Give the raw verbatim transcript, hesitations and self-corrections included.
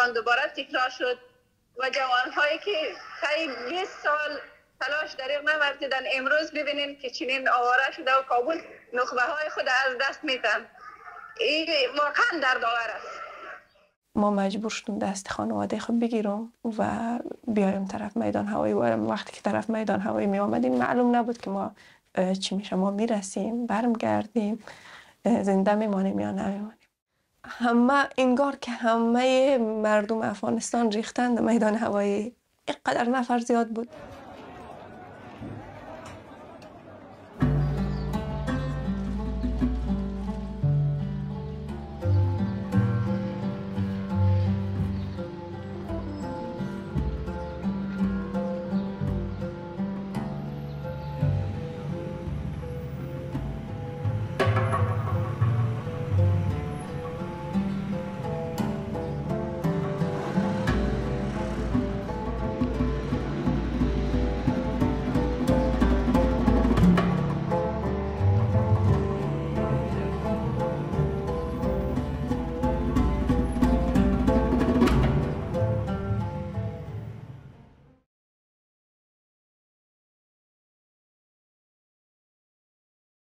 افغانستان دوباره تکرار شد و جوانهایی که طی بیست سال تلاش دریغ نورزیدن امروز ببینین که چنین آواره شده و کابل نخبه های خود از دست میتن. این واقعا دردآور است. ما مجبور شدیم دست خانواده خود بگیرم و بیایم طرف میدان هوایی. و وقتی که طرف میدان هوایی می آمدیم معلوم نبود که ما چی میشه، ما میرسیم برم گردیم زنده میمانیم یا نمیمانیم. همه انگار که همه مردم افغانستان ریختند میدان هوایی. اینقدر نفر زیاد بود.